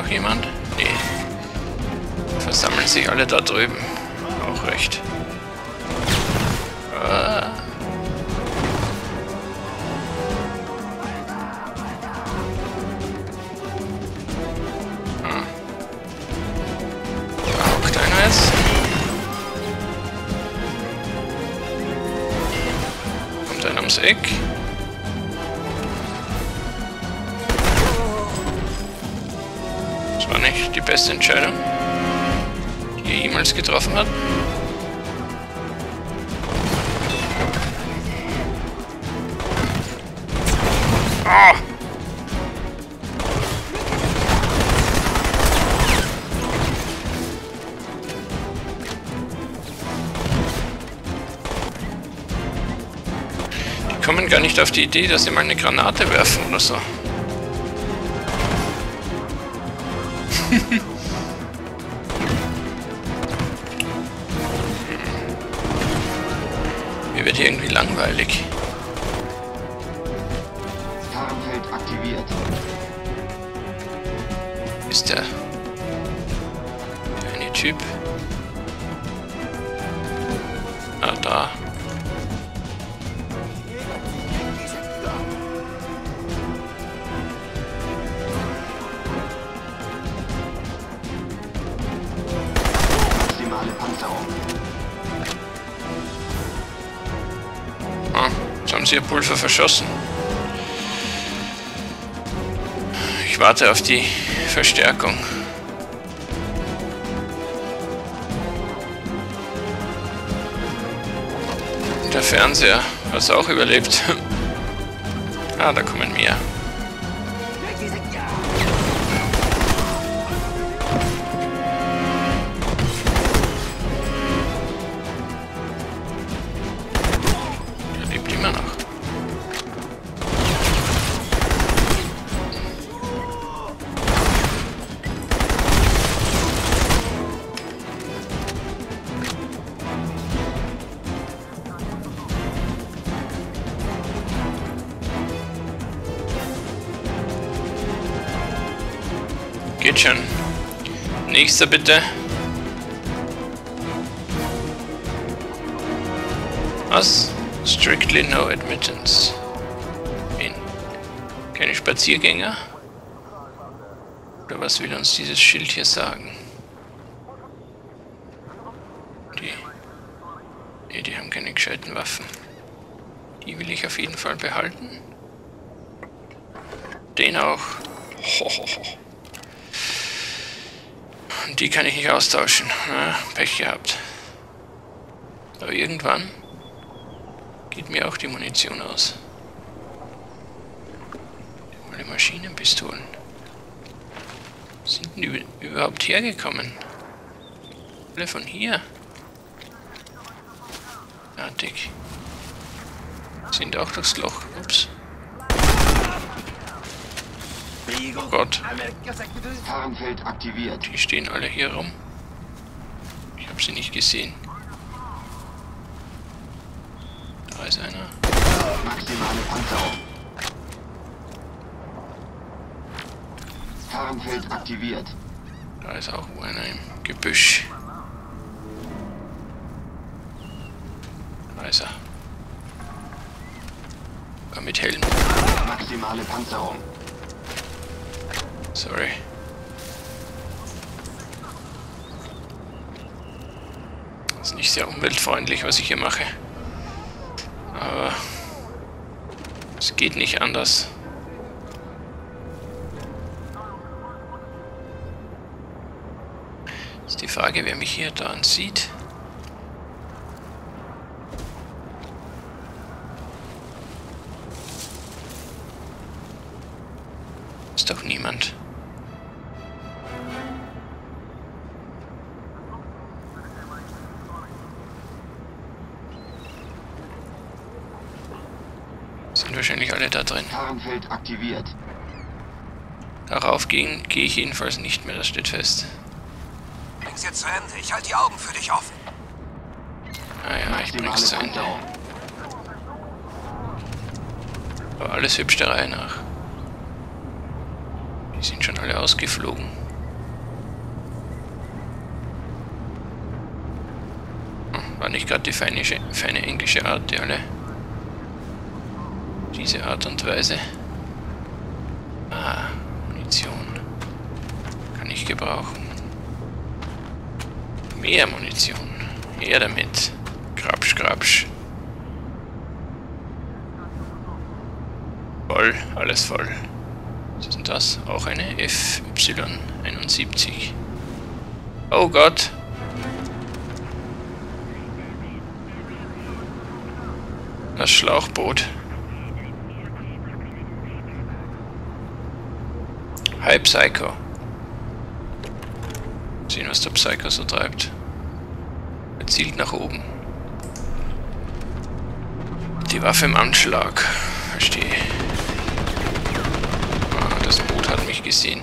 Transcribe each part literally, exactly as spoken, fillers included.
noch jemand? Nee. Versammeln sich alle da drüben. Auch recht. Ah. Hm. Da hockt einer jetzt. Kommt einer ums Eck. Das war nicht die beste Entscheidung, die er jemals getroffen hat. Oh. Die kommen gar nicht auf die Idee, dass sie mal eine Granate werfen oder so. Mir wird hier irgendwie langweilig. Tarnfeld aktiviert. Ist der, der eine Typ? Ah, da. Maximale Panzerung. Ah, jetzt haben sie ihr Pulver verschossen. Ich warte auf die Verstärkung. Der Fernseher hat es auch überlebt. Ah, da kommen mehr. Der lebt immer noch. Geht schon. Nächster bitte. Was? Strictly no admittance. In. Keine Spaziergänger? Oder was will uns dieses Schild hier sagen? Die. Nee, die haben keine gescheiten Waffen. Die will ich auf jeden Fall behalten. Den auch. Hohoho. Und die kann ich nicht austauschen. Na, Pech gehabt. Aber irgendwann geht mir auch die Munition aus. Alle Maschinenpistolen. Sind die überhaupt hergekommen? Alle von hier. Fertig. Sind auch durchs Loch. Ups. Oh Gott. Tarnfeld aktiviert. Die stehen alle hier rum. Ich habe sie nicht gesehen. Da ist einer. Maximale Panzerung. Tarnfeld aktiviert. Da ist auch einer im Gebüsch. Da ist er. Aber mit Helm. Maximale Panzerung. Sorry. Das ist nicht sehr umweltfreundlich, was ich hier mache. Aber es geht nicht anders. Ist die Frage, wer mich hier da sieht. Ist doch niemand. Sind wahrscheinlich alle da drin. Tarnfeld aktiviert. Darauf gehen gehe ich jedenfalls nicht mehr, das steht fest. Bring's jetzt zu Ende. Ich halte die Augen für dich offen. Ah ja, ich bring's zu Ende. Panzerung. Aber alles hübsch der Reihe nach. Die sind schon alle ausgeflogen. War nicht gerade die feine, feine englische Art, die alle. Diese Art und Weise. Ah, Munition. Kann ich gebrauchen. Mehr Munition. Her damit. Grabsch, grabsch. Voll, alles voll. Was ist denn das? Auch eine F Y einundsiebzig. Oh Gott. Das Schlauchboot. Hi Psycho. Sehen, was der Psycho so treibt. Er zielt nach oben. Die Waffe im Anschlag. Verstehe. Ah, das Boot hat mich gesehen.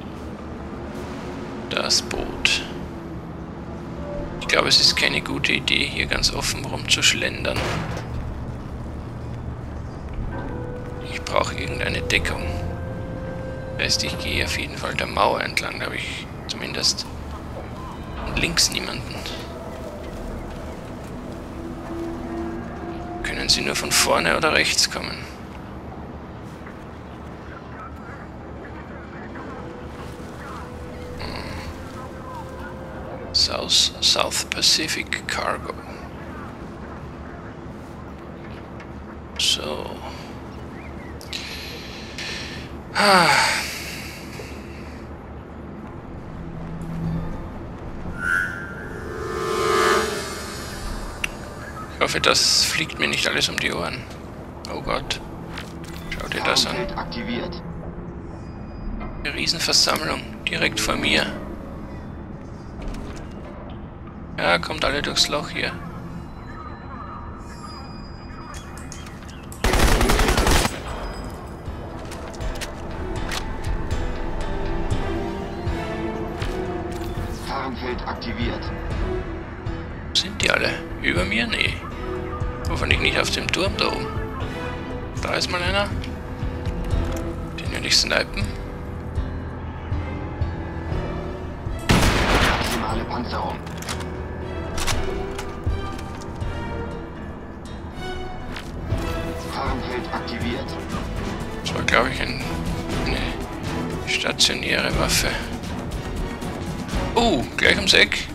Das Boot. Ich glaube, es ist keine gute Idee, hier ganz offen rumzuschlendern. Ich brauche irgendeine Deckung. Das heißt, ich gehe auf jeden Fall der Mauer entlang. Da habe ich zumindest links niemanden. Können sie nur von vorne oder rechts kommen? South, South Pacific Cargo. So. Ah. Ich hoffe, das fliegt mir nicht alles um die Ohren. Oh Gott. Schau dir das an. Aktiviert. Eine Riesenversammlung direkt vor mir. Ja, kommt alle durchs Loch hier. Fahrenfeld aktiviert. Sind die alle? Über mir? Nee. Hoffentlich nicht auf dem Turm da oben. Da ist mal einer. Den will ich snipen. Maximale Panzerung. Fahrenfeld aktiviert. Das war, glaube ich, ein, eine stationäre Waffe. Oh, gleich ums Eck.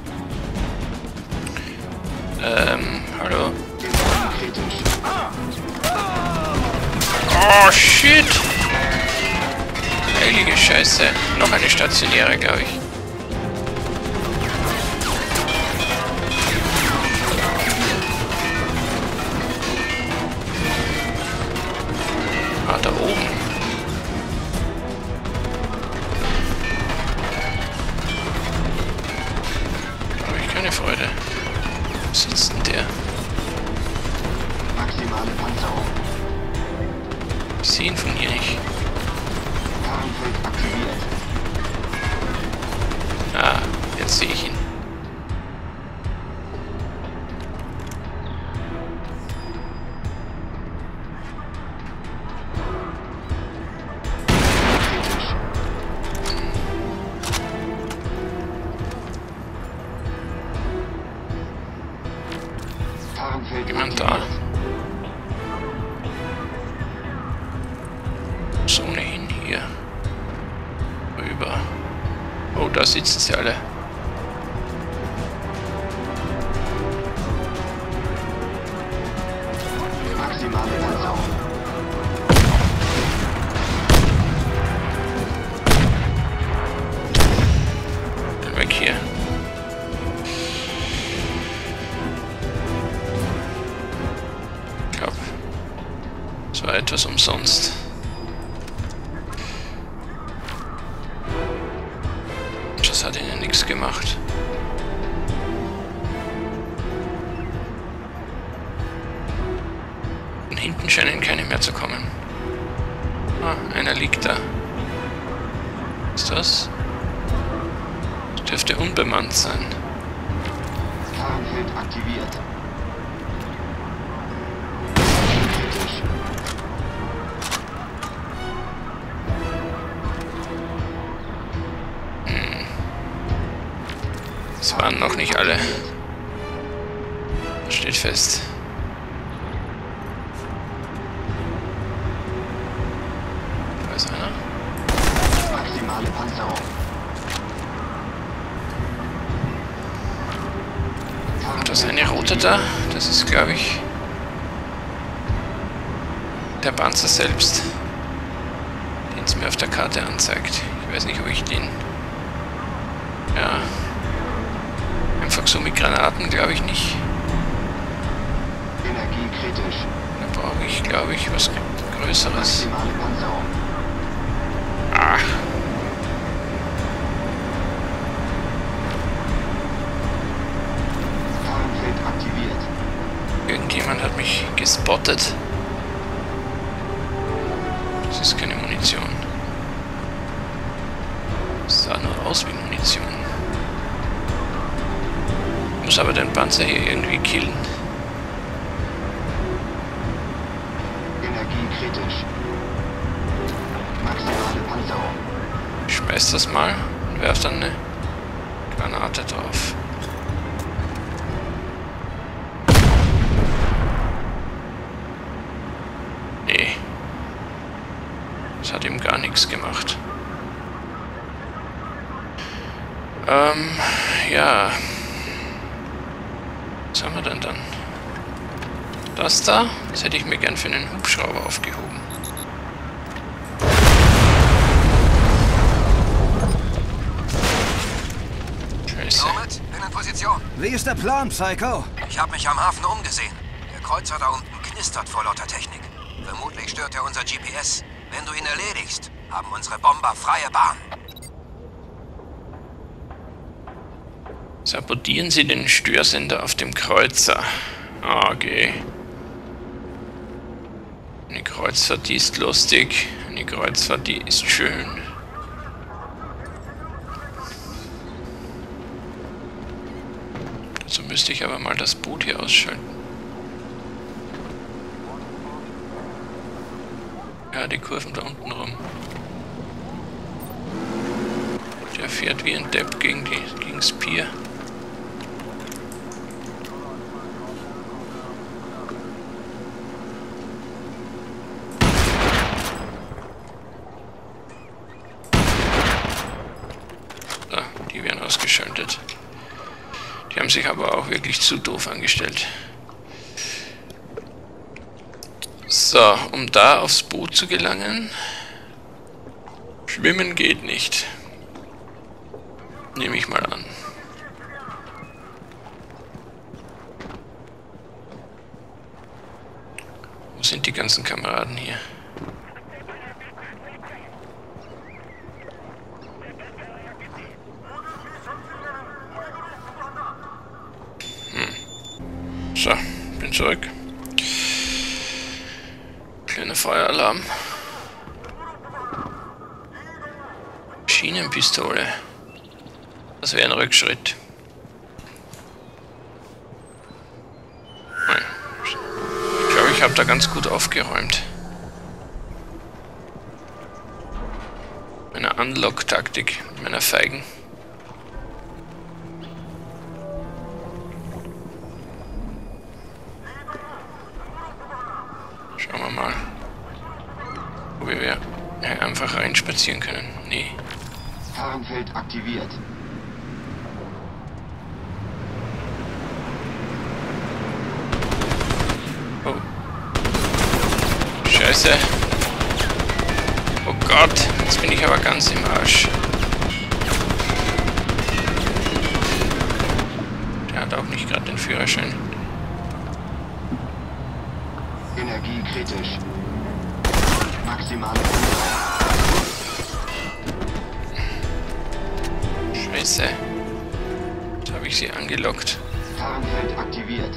Ähm, hallo. Kritisch. Oh, shit! Heilige Scheiße. Noch eine stationäre, glaube ich. Ah, da oben. Da habe ich keine Freude. Wo sitzt denn der? Maximale Panzerung. Ich sehe ihn von hier nicht. Fahrenfeld aktiviert. Ah, jetzt sehe ich ihn. Kritisch. Fahrenfeld Jemand da? aktiviert. So ohnehin hier. Rüber. Oh, da sitzen sie alle. Maximale Panzerung. Dann weg hier. Ich glaube, es war etwas umsonst. Das hat ihnen nichts gemacht. Und hinten scheinen keine mehr zu kommen. Ah, einer liegt da. Was ist das? Das dürfte unbemannt sein. Fahrenfeld aktiviert. Kritisch. Es waren noch nicht alle. Steht fest. Da ist einer. Maximale Panzerung. Und das eine rote da, das ist, glaube ich, der Panzer selbst, den es mir auf der Karte anzeigt. Ich weiß nicht, ob ich den... Ja... Einfach so mit Granaten, glaube ich nicht. Energiekritisch. Da brauche ich, glaube ich, was Größeres. Maximale Panzerung. Ah. Tarnfeld aktiviert. Irgendjemand hat mich gespottet. Das ist keine Munition. Es sah nur aus wie Munition. Ich muss aber den Panzer hier irgendwie killen. Energiekritisch. Maximale Panzerung. Ich schmeiß das mal und werf dann eine Granate drauf. Nee. Das hat ihm gar nichts gemacht. Ähm, ja. Was haben wir denn dann? Das da, das hätte ich mir gern für einen Hubschrauber aufgehoben. Scheiße. Nomad, bin in Position. Wie ist der Plan, Psycho? Ich habe mich am Hafen umgesehen. Der Kreuzer da unten knistert vor lauter Technik. Vermutlich stört er unser G P S. Wenn du ihn erledigst, haben unsere Bomber freie Bahn. Sabotieren Sie den Störsender auf dem Kreuzer. Okay. Eine Kreuzfahrt, die ist lustig. Eine Kreuzfahrt, die ist schön. Dazu müsste ich aber mal das Boot hier ausschalten. Ja, die Kurven da unten rum. Der fährt wie ein Depp gegen die, gegen das Pier. Da, die werden ausgeschaltet. Die haben sich aber auch wirklich zu doof angestellt. So, um da aufs Boot zu gelangen. Schwimmen geht nicht. Nehme ich mal an. Wo sind die ganzen Kameraden hier? Hm. So, bin zurück. Kleiner Feueralarm. Schienenpistole. Das wäre ein Rückschritt. Nein. Ich glaube, ich habe da ganz gut aufgeräumt. Meine Unlock-Taktik, meiner Feigen. Schauen wir mal, ob wir hier einfach reinspazieren können. Nee. Tarnfeld aktiviert. Oh. Scheiße. Oh Gott, jetzt bin ich aber ganz im Arsch. Der hat auch nicht gerade den Führerschein. Energiekritisch. Maximale Panzerung. Scheiße. Jetzt habe ich sie angelockt. Tarnfeld aktiviert.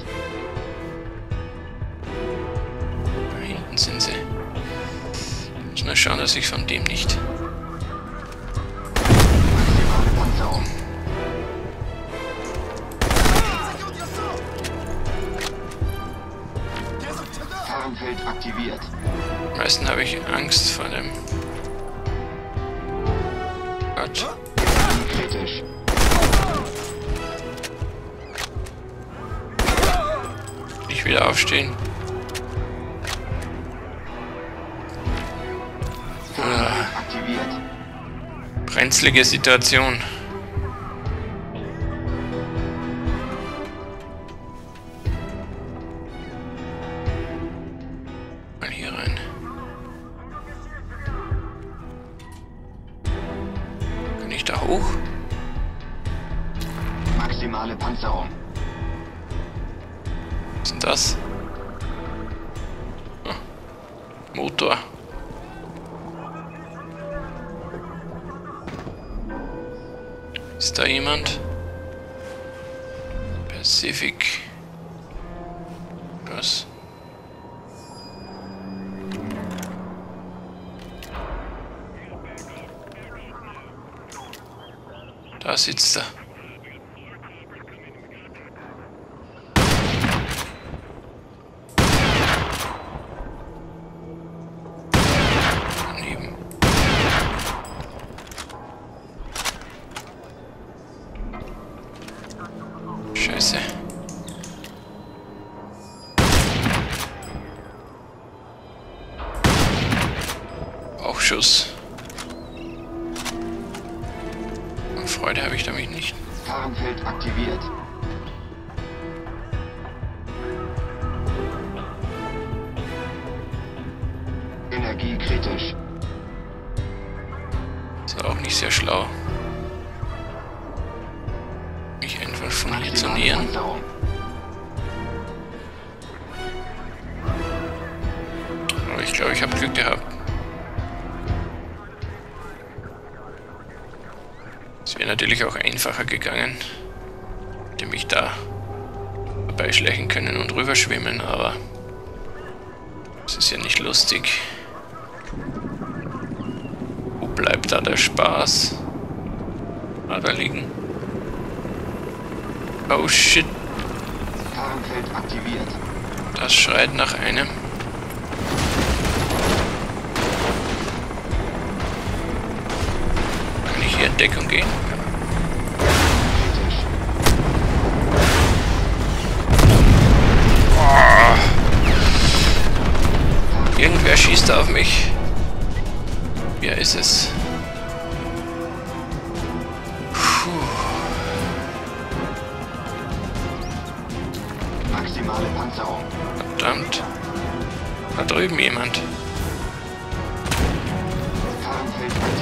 Da hinten sind sie. Ich muss nur schauen, dass ich von dem nicht... Maximale Panzerung. Tarnfeld aktiviert. Am meisten habe ich Angst vor dem... Gott. Kritisch. ich wieder aufstehen? Fahrenfeld aktiviert. Brenzlige Situation. Mal hier rein. Kann ich da hoch? Maximale Panzerung. Was ist denn das? Ah, Motor. Ist da jemand? Pacific. Was? Da sitzt er. Daneben. Scheiße. Bauchschuss. Und Freude habe ich damit nicht. Fahrenfeld aktiviert. Energie kritisch. Ist auch nicht sehr schlau. Mich einfach von hier zu Maximale nähern. Panzerung. Aber ich glaube, ich habe Glück gehabt. Es wäre natürlich auch einfacher gegangen. Hätte mich da vorbeischleichen können und rüberschwimmen, aber es ist ja nicht lustig. Wo bleibt da der Spaß? Ah, da liegen. Oh shit, Fahrenfeld aktiviert. das schreit nach einem. Kann ich hier in Deckung gehen? Kritisch. Irgendwer schießt auf mich. Wer ist es? Puh. Maximale Panzerung. Verdammt. Da drüben jemand. Fahrenfeld aktiviert.